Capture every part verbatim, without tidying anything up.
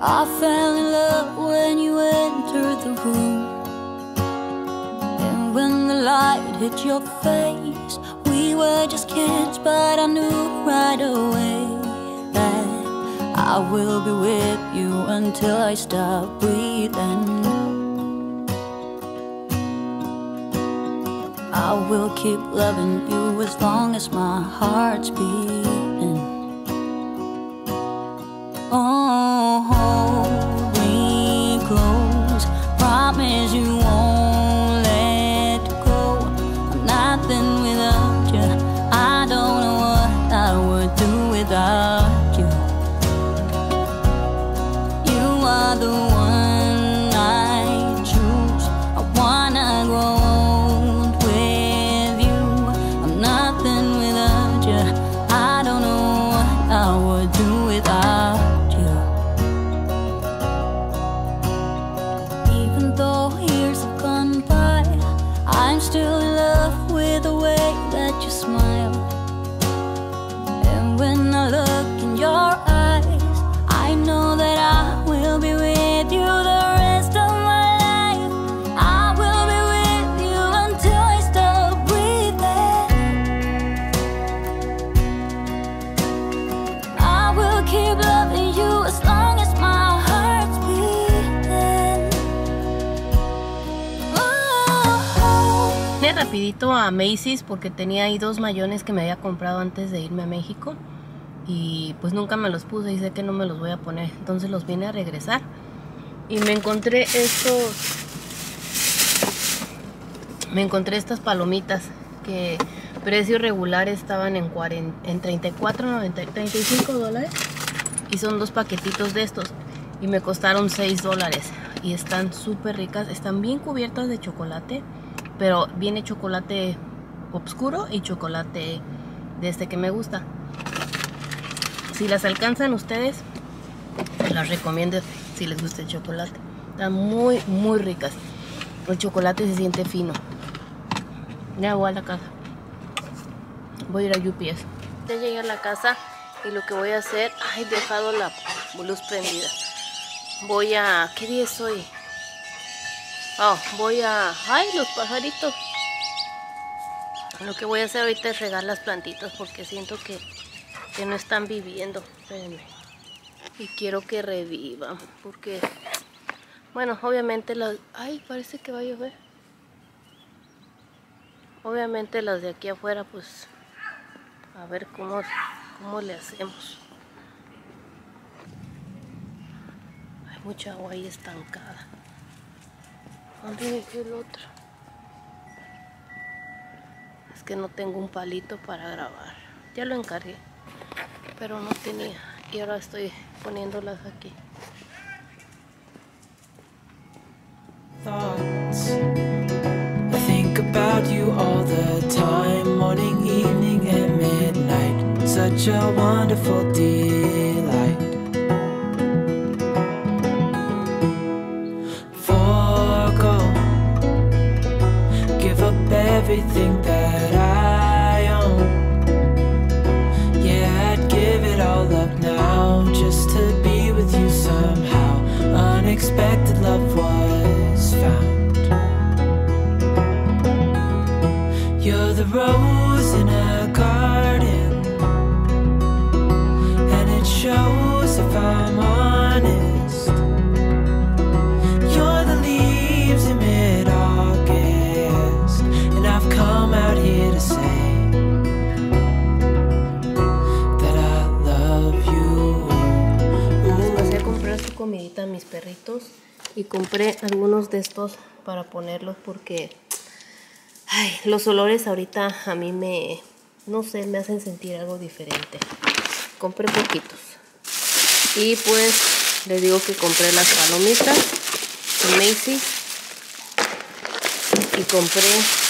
I fell in love when you entered the room, and when the light hit your face, we were just kids, but I knew right away that I will be with you until I stop breathing. I will keep loving you as long as my heart's beating. Oh, hold me close, promise you won't let go. I'm nothing without you, I don't know what I would do without you. You are the one I choose, I wanna grow old with you. I'm nothing without you, I don't know what I would do without you. I'm still in love with the way that you smile, and when I look in your eyes, I know that I will be with you the rest of my life. I will be with you until I stop breathing. I will keep loving you as long as my heart's beating. Vine rapidito a Macy's porque tenía ahí dos mayones que me había comprado antes de irme a México y pues nunca me los puse y sé que no me los voy a poner, entonces los vine a regresar y me encontré estos me encontré estas palomitas que precio regular estaban en, cuarenta, en treinta y cuatro, noventa, treinta y cinco dólares y son dos paquetitos de estos y me costaron seis dólares y están súper ricas, están bien cubiertas de chocolate, pero viene chocolate oscuro y chocolate de este que me gusta. Si las alcanzan ustedes, se las recomiendo si les gusta el chocolate. Están muy, muy ricas. El chocolate se siente fino. Ya voy a la casa. Voy a ir a U P S. Ya llegué a la casa y lo que voy a hacer... Ay, he dejado la luz prendida. Voy a... ¿Qué día es hoy? Oh, voy a... ¡Ay, los pajaritos! Lo que voy a hacer ahorita es regar las plantitas porque siento que, que no están viviendo. Espérenme. Y quiero que revivan porque... Bueno, obviamente las... ¡Ay, parece que va a llover! Obviamente las de aquí afuera, pues... A ver cómo, cómo le hacemos. Hay mucha agua ahí estancada. ¿Dónde dejé el otro? Es que no tengo un palito para grabar. Ya lo encargué, pero no tenía. Y ahora estoy poniéndolas aquí. Thoughts. I think about you all the time, morning, evening, and midnight. Such a wonderful delight. Everything that I own, yeah, I'd give it all up now just to be with you somehow. Unexpected love was found. You're the rose in a garden, and it shows if I'm honest. You're the leaves in mid-August, and I've come out here to say that I love you. Pasé a comprar su comidita a mis perritos y compré algunos de estos para ponerlos porque ay, los olores ahorita a mí me, no sé, me hacen sentir algo diferente. Compré poquitos y pues les digo que compré las palomitas en Macy's y compré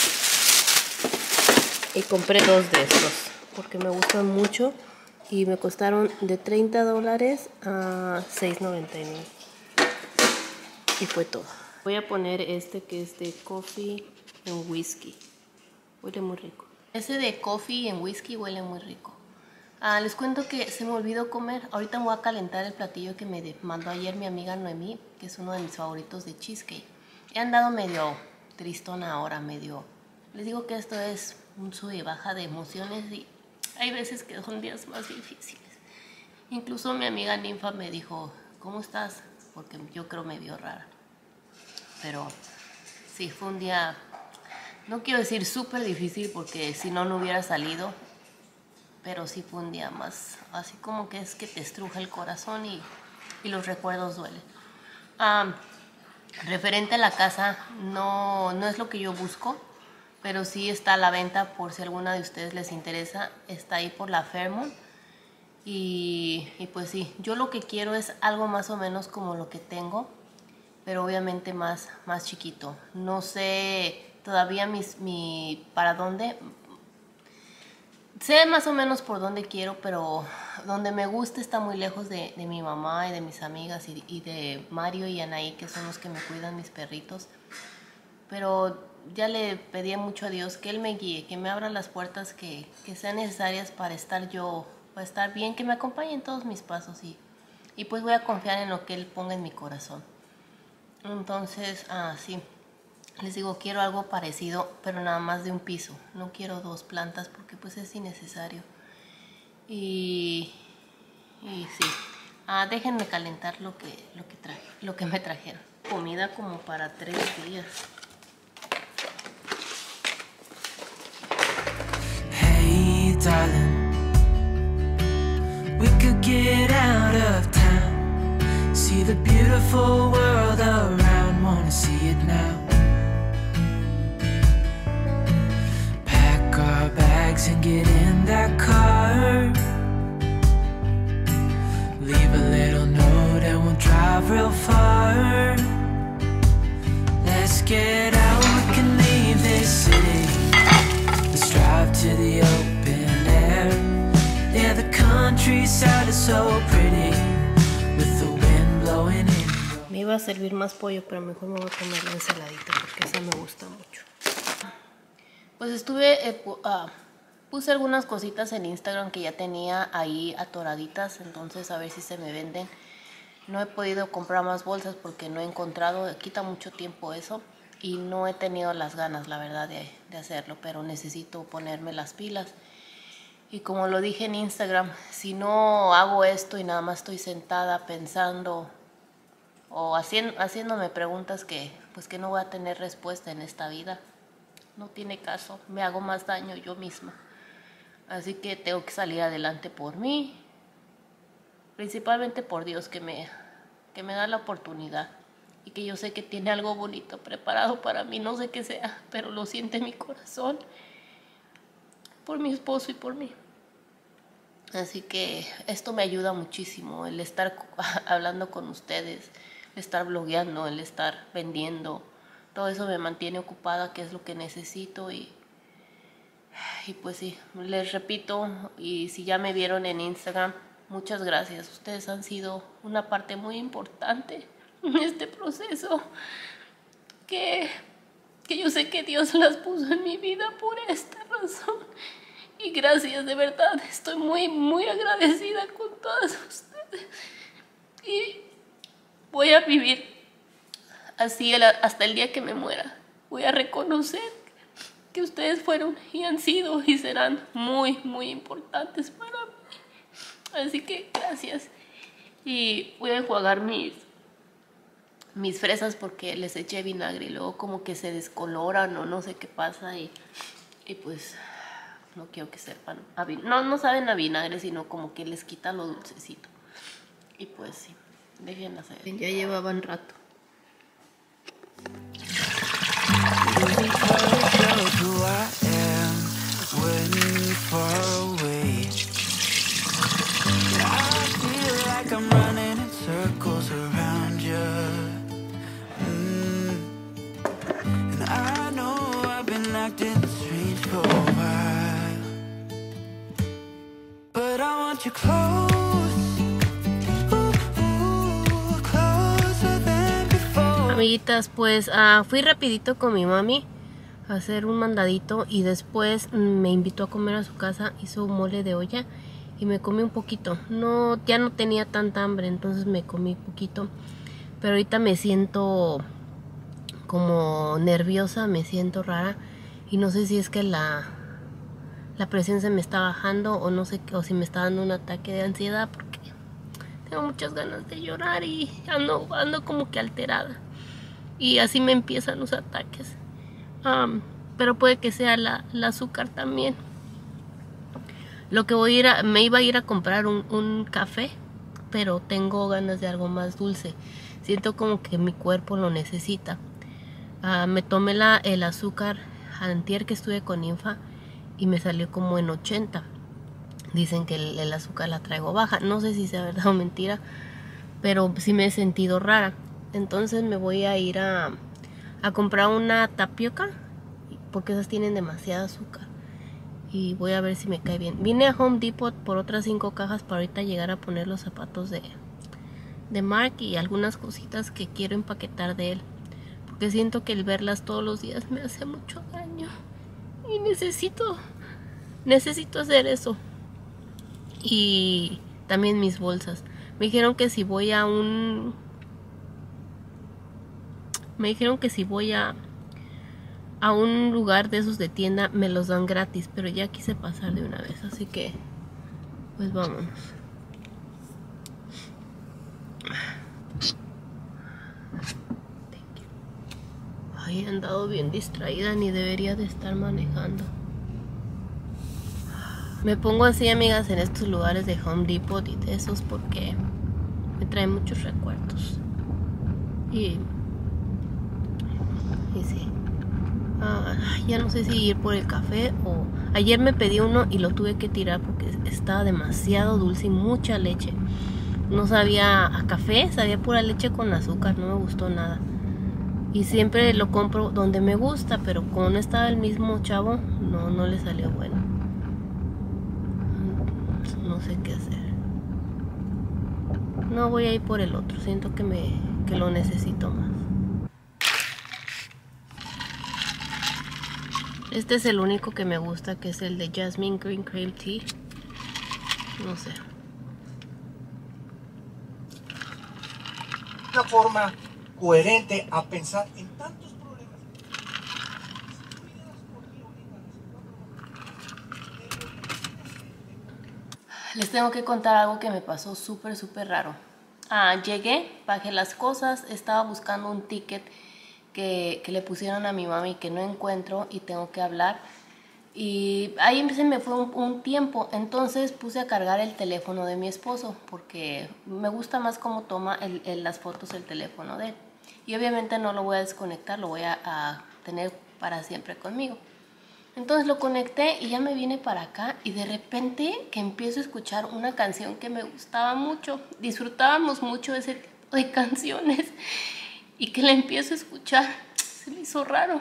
y compré dos de estos porque me gustan mucho y me costaron de treinta dólares a seis noventa y nueve y fue todo. Voy a poner este que es de coffee en whisky, huele muy rico. Ese de coffee en whisky huele muy rico. Ah, les cuento que se me olvidó comer. Ahorita me voy a calentar el platillo que me mandó ayer mi amiga Noemí, que es uno de mis favoritos de cheesecake. He andado medio tristona ahora, medio... Les digo que esto es un sub y baja de emociones y hay veces que son días más difíciles. Incluso mi amiga Ninfa me dijo, ¿cómo estás? Porque yo creo me vio rara. Pero sí, fue un día, no quiero decir súper difícil porque si no, no hubiera salido. Pero sí fue un día más, así como que es que te estruja el corazón y, y los recuerdos duelen. Um, referente a la casa, no, no es lo que yo busco, pero sí está a la venta por si alguna de ustedes les interesa. Está ahí por la Fairmont. Y, y pues sí, yo lo que quiero es algo más o menos como lo que tengo, pero obviamente más, más chiquito. No sé todavía mis, mi, para dónde... Sé más o menos por dónde quiero, pero donde me gusta está muy lejos de, de mi mamá y de mis amigas y, y de Mario y Anaí, que son los que me cuidan mis perritos. Pero ya le pedí mucho a Dios que Él me guíe, que me abra las puertas que, que sean necesarias para estar yo, para estar bien, que me acompañe en todos mis pasos y, y pues voy a confiar en lo que Él ponga en mi corazón. Entonces, ah, sí. Les digo, quiero algo parecido, pero nada más de un piso. No quiero dos plantas porque pues es innecesario. Y, y sí. Ah, déjenme calentar lo que, lo que traje, lo que me trajeron. Comida como para tres días. Hey, darling, we could get out of town, see the beautiful world around, wanna see it now. And get in that car, leave a little note and we'll drive real far. Let's get out, we can leave this city. Let's drive to the open air. Yeah, the countryside is so pretty with the wind blowing in. Me iba a servir más pollo, pero mejor me voy a comer la ensaladita porque esa me gusta mucho. Pues estuve... Eh, uh, Puse algunas cositas en Instagram que ya tenía ahí atoraditas, entonces a ver si se me venden. No he podido comprar más bolsas porque no he encontrado, quita mucho tiempo eso. Y no he tenido las ganas, la verdad, de, de hacerlo, pero necesito ponerme las pilas. Y como lo dije en Instagram, si no hago esto y nada más estoy sentada pensando o haciendo, haciéndome preguntas que, pues que no voy a tener respuesta en esta vida, no tiene caso, me hago más daño yo misma. Así que tengo que salir adelante por mí, principalmente por Dios que me, que me da la oportunidad y que yo sé que tiene algo bonito preparado para mí, no sé qué sea, pero lo siente mi corazón por mi esposo y por mí. Así que esto me ayuda muchísimo, el estar hablando con ustedes, el estar blogueando, el estar vendiendo, todo eso me mantiene ocupada, que es lo que necesito. Y Y pues sí, les repito, y si ya me vieron en Instagram, muchas gracias. Ustedes han sido una parte muy importante en este proceso, que, que yo sé que Dios las puso en mi vida por esta razón. Y gracias, de verdad, estoy muy, muy agradecida con todas ustedes. Y voy a vivir así hasta el día que me muera. Voy a reconocer que ustedes fueron y han sido y serán muy, muy importantes para mí. Así que gracias. Y voy a enjuagar mis, mis fresas porque les eché vinagre y luego como que se descoloran o no sé qué pasa. Y, y pues no quiero que sepan. No, no saben a vinagre, sino como que les quita lo dulcecito. Y pues sí, déjenlas hacer. Ya llevaban rato. Who I am when you're far away. I feel like I'm running in circles around you. Mm. And I know I've been acting strange for a while, but I want you close, ooh, ooh, closer than before. Amiguitas, pues uh, fui rapidito con mi mami a hacer un mandadito y después me invitó a comer a su casa. Hizo un mole de olla y me comí un poquito. No, ya no tenía tanta hambre, entonces me comí poquito. Pero ahorita me siento como nerviosa, me siento rara y no sé si es que la, la presión se me está bajando o no sé, o si me está dando un ataque de ansiedad porque tengo muchas ganas de llorar y ando, ando como que alterada y así me empiezan los ataques. Um, pero puede que sea la, la azúcar también. Lo que voy a ir a, me iba a ir a comprar un, un café, pero tengo ganas de algo más dulce. Siento como que mi cuerpo lo necesita. Uh, me tomé la, el azúcar antier que estuve con Infa y me salió como en ochenta. Dicen que el, el azúcar la traigo baja. No sé si sea verdad o mentira, pero sí me he sentido rara. Entonces me voy a ir a, a comprar una tapioca porque esas tienen demasiada azúcar. Y voy a ver si me cae bien. Vine a Home Depot por otras cinco cajas para ahorita llegar a poner los zapatos de, de Mark y algunas cositas que quiero empaquetar de él. Porque siento que el verlas todos los días me hace mucho daño. Y necesito, necesito hacer eso. Y también mis bolsas. Me dijeron que si voy a un... Me dijeron que si voy a... a un lugar de esos de tienda me los dan gratis, pero ya quise pasar de una vez, así que pues vámonos. Ay, he andado bien distraída, ni debería de estar manejando. Me pongo así, amigas, en estos lugares de Home Depot y de esos porque me traen muchos recuerdos. Y... y sí. Ah, ya no sé si ir por el café o... Ayer me pedí uno y lo tuve que tirar porque estaba demasiado dulce y mucha leche. No sabía a café, sabía pura leche con azúcar, no me gustó nada. Y siempre lo compro donde me gusta, pero como no estaba el mismo chavo, no, no le salió bueno. No sé qué hacer. No, voy a ir por el otro, siento que, me, que lo necesito más. Este es el único que me gusta, que es el de Jasmine Green Cream Tea. No sé. Una forma coherente a pensar en tantos problemas. Les tengo que contar algo que me pasó súper, súper raro. Ah, llegué, bajé las cosas, estaba buscando un ticket Que, que le pusieron a mi mami que no encuentro y tengo que hablar y ahí se me fue un, un tiempo. Entonces puse a cargar el teléfono de mi esposo porque me gusta más cómo toma el, el, las fotos el teléfono de él y obviamente no lo voy a desconectar, lo voy a, a tener para siempre conmigo. Entonces lo conecté y ya me vine para acá y de repente que empiezo a escuchar una canción que me gustaba mucho, disfrutábamos mucho ese tipo de canciones. Y que la empiezo a escuchar, se me hizo raro.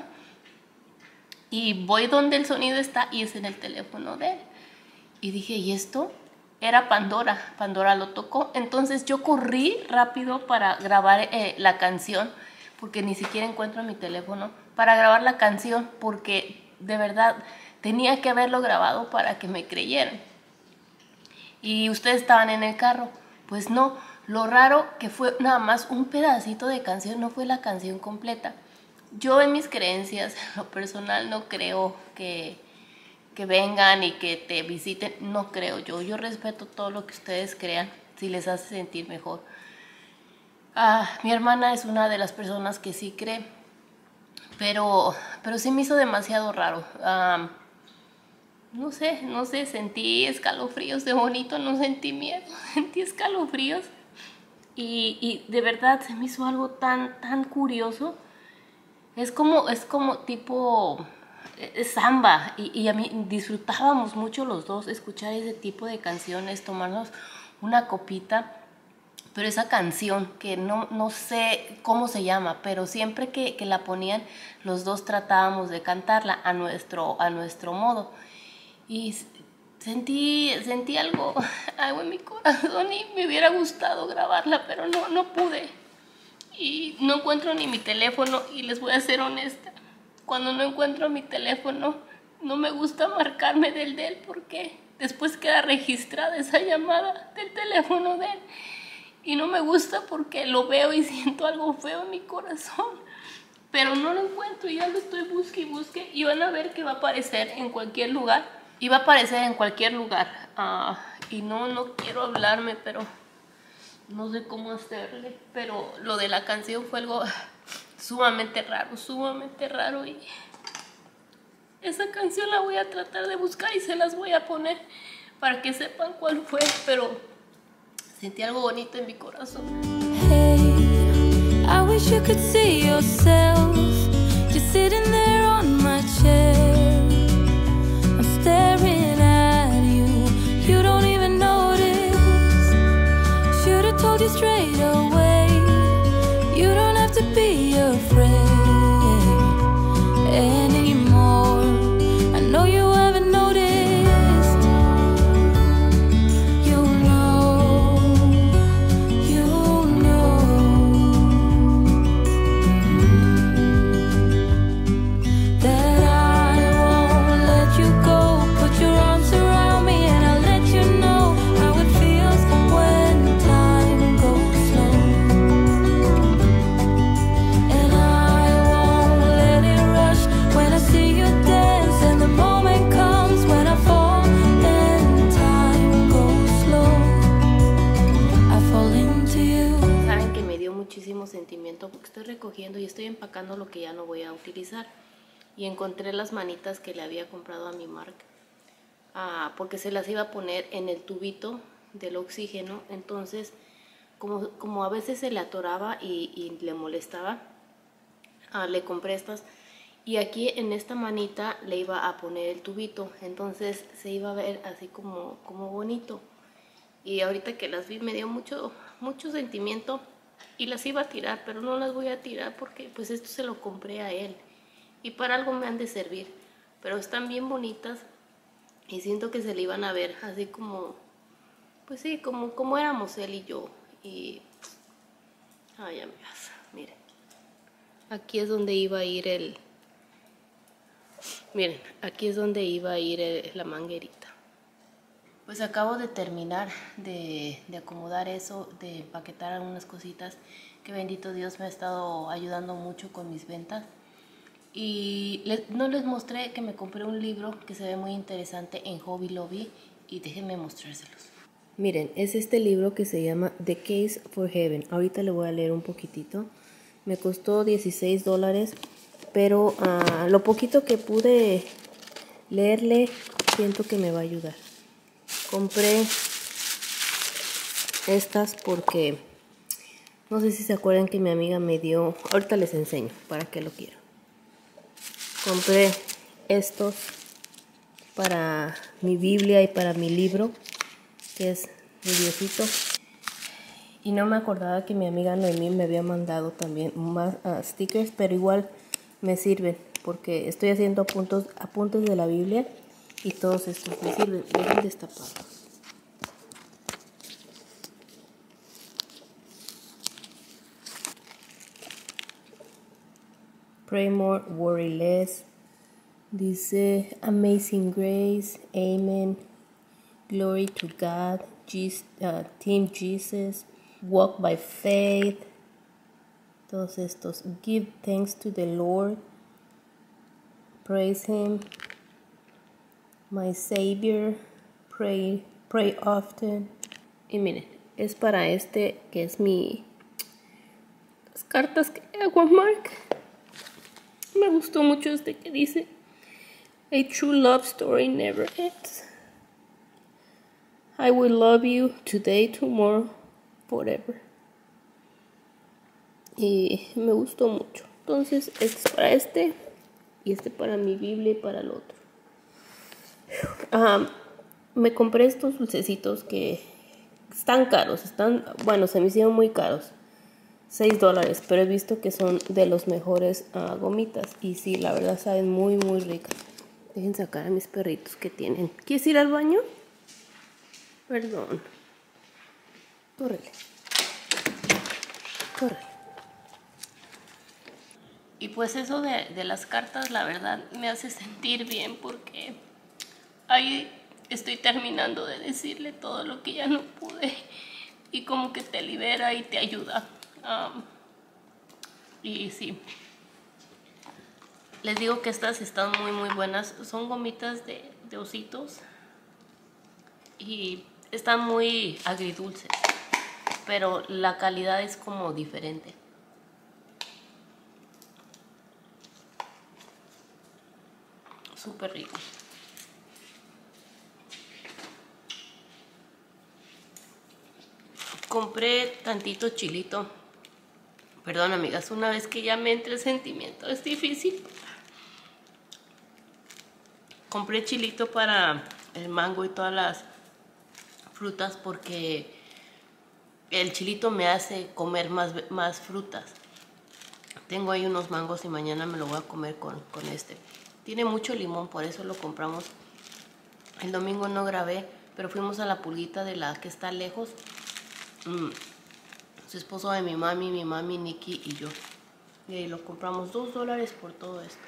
Y voy donde el sonido está y es en el teléfono de él. Y dije, ¿y esto? Era Pandora, Pandora lo tocó. Entonces yo corrí rápido para grabar eh, la canción, porque ni siquiera encuentro mi teléfono, para grabar la canción, porque de verdad tenía que haberlo grabado para que me creyeran. Y ustedes estaban en el carro, pues no. Lo raro que fue nada más un pedacito de canción, no fue la canción completa. Yo en mis creencias, en lo personal, no creo que, que vengan y que te visiten. No creo yo. Yo respeto todo lo que ustedes crean, si les hace sentir mejor. Ah, mi hermana es una de las personas que sí cree, pero, pero sí me hizo demasiado raro. Ah, no sé, no sé, sentí escalofríos de bonito, no sentí miedo, sentí escalofríos. Y, y de verdad se me hizo algo tan, tan curioso. Es como, es como tipo eh, samba. Y, y a mí disfrutábamos mucho los dos escuchar ese tipo de canciones, tomarnos una copita. Pero esa canción que no, no sé cómo se llama, pero siempre que, que la ponían, los dos tratábamos de cantarla a nuestro, a nuestro modo. Y Sentí, sentí algo, algo en mi corazón y me hubiera gustado grabarla, pero no, no pude. Y no encuentro ni mi teléfono y les voy a ser honesta. Cuando no encuentro mi teléfono, no me gusta marcarme del de él porque después queda registrada esa llamada del teléfono de él. Y no me gusta porque lo veo y siento algo feo en mi corazón. Pero no lo encuentro y ya lo estoy busque y busque. Y van a ver que va a aparecer en cualquier lugar. Y va a aparecer en cualquier lugar. Uh, y no, no quiero hablarme, pero no sé cómo hacerle. Pero lo de la canción fue algo sumamente raro, sumamente raro. Y esa canción la voy a tratar de buscar y se las voy a poner para que sepan cuál fue. Pero sentí algo bonito en mi corazón. Hey, I wish you could see yourself just sitting there on my chair. I'm staring at you, you don't even notice. Should've told you straight away, you don't have to be afraid anymore. I know you haven't noticed. Sentimiento porque estoy recogiendo y estoy empacando lo que ya no voy a utilizar. Y encontré las manitas que le había comprado a mi Mark, ah, porque se las iba a poner en el tubito del oxígeno. Entonces como, como a veces se le atoraba y, y le molestaba, ah, le compré estas y aquí en esta manita le iba a poner el tubito, entonces se iba a ver así como, como bonito. Y ahorita que las vi me dio mucho, mucho sentimiento y las iba a tirar, pero no las voy a tirar porque pues esto se lo compré a él y para algo me han de servir, pero están bien bonitas y siento que se le iban a ver así como, pues sí, como, como éramos él y yo. Y ay, amigas, miren, aquí es donde iba a ir el, miren, aquí es donde iba a ir el, la manguerita. Pues acabo de terminar de, de acomodar eso, de empaquetar algunas cositas que bendito Dios me ha estado ayudando mucho con mis ventas. Y les, no les mostré que me compré un libro que se ve muy interesante en Hobby Lobby y déjenme mostrárselos. Miren, es este libro que se llama The Case for Heaven. Ahorita le voy a leer un poquitito. Me costó dieciséis dólares, pero uh, lo poquito que pude leerle siento que me va a ayudar. Compré estas porque no sé si se acuerdan que mi amiga me dio, ahorita les enseño para qué lo quiero. Compré estos para mi Biblia y para mi libro, que es mi Diosito. Y no me acordaba que mi amiga Noemí me había mandado también más uh, stickers, pero igual me sirven porque estoy haciendo apuntos, apuntes de la Biblia. Y todos estos me sirven. Dejen destapados. Pray more, worry less. Dice Amazing Grace, Amen, Glory to God, Jesus, uh, Team Jesus, Walk by Faith. Todos estos. Give thanks to the Lord. Praise Him. My Savior, pray, pray often. Y miren, es para este que es mi... Las cartas que hago a Mark. Me gustó mucho este que dice A true love story never ends. I will love you today, tomorrow, forever. Y me gustó mucho. Entonces, este es para este y este para mi Biblia y para el otro. Uh, me compré estos dulcecitos que están caros, están, bueno, se me hicieron muy caros, seis dólares, pero he visto que son de los mejores uh, gomitas y sí, la verdad saben muy muy ricas. Dejen sacar a mis perritos que tienen. ¿Quieres ir al baño? Perdón. Córrele. Córrele. Y pues eso de, de las cartas, la verdad, me hace sentir bien porque hay, estoy terminando de decirle todo lo que ya no pude y como que te libera y te ayuda. Um, y sí, les digo que estas están muy muy buenas. Son gomitas de, de ositos y están muy agridulces, pero la calidad es como diferente. Súper rico. Compré tantito chilito. Perdón, amigas, una vez que ya me entre el sentimiento es difícil. Compré chilito para el mango y todas las frutas porque el chilito me hace comer más, más frutas. Tengo ahí unos mangos y mañana me lo voy a comer con, con este. Tiene mucho limón, por eso lo compramos. El domingo no grabé, pero fuimos a la pulguita de la que está lejos. Mm. Su esposo de mi mami, mi mami, Nikki y yo. Y ahí lo compramos dos dólares por todo esto.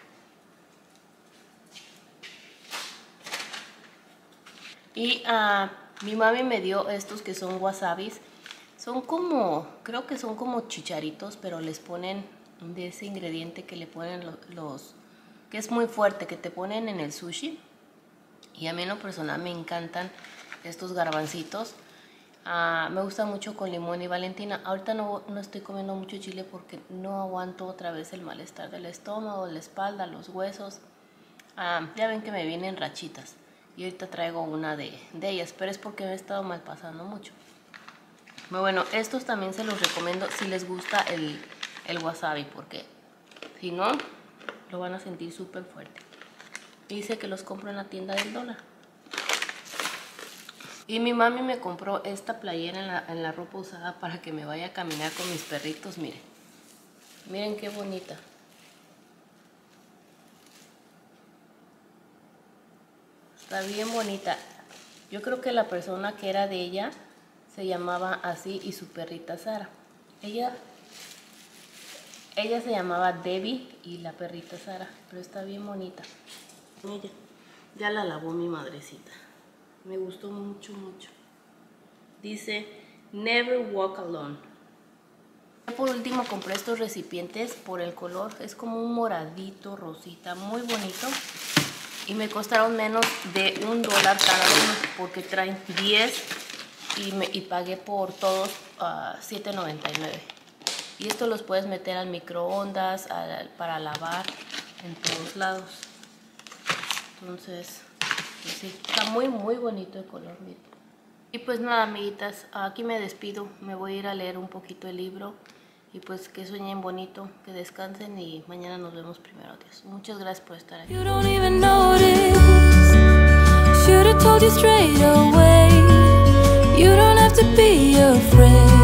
Y uh, mi mami me dio estos que son wasabis. Son como, creo que son como chicharitos, pero les ponen de ese ingrediente que le ponen los, los que es muy fuerte, que te ponen en el sushi. Y a mí en lo personal me encantan estos garbancitos. Uh, me gusta mucho con limón y Valentina. Ahorita no, no estoy comiendo mucho chile porque no aguanto otra vez el malestar del estómago, la espalda, los huesos. Uh, ya ven que me vienen rachitas. Y ahorita traigo una de, de ellas, pero es porque me he estado mal pasando mucho. Bueno, estos también se los recomiendo si les gusta el, el wasabi, porque si no, lo van a sentir súper fuerte. Dice que los compro en la tienda del dólar. Y mi mami me compró esta playera en la, en la ropa usada para que me vaya a caminar con mis perritos. Miren, miren qué bonita. Está bien bonita. Yo creo que la persona que era de ella se llamaba así y su perrita Sara. Ella, ella se llamaba Debbie y la perrita Sara, pero está bien bonita. Ella ya la lavó mi madrecita. Me gustó mucho, mucho. Dice, never walk alone. Por último compré estos recipientes por el color. Es como un moradito, rosita, muy bonito. Y me costaron menos de un dólar cada uno porque traen diez y, me, y pagué por todos uh, siete noventa y nueve. Y esto los puedes meter al microondas, a, para lavar en todos lados. Entonces, pues sí, está muy muy bonito el color, miren. Y pues nada, amiguitas, aquí me despido. Me voy a ir a leer un poquito el libro. Y pues que sueñen bonito, que descansen y mañana nos vemos. Primero Dios. Muchas gracias por estar aquí. You don't even notice. Should've told you straight away. You don't have to be afraid.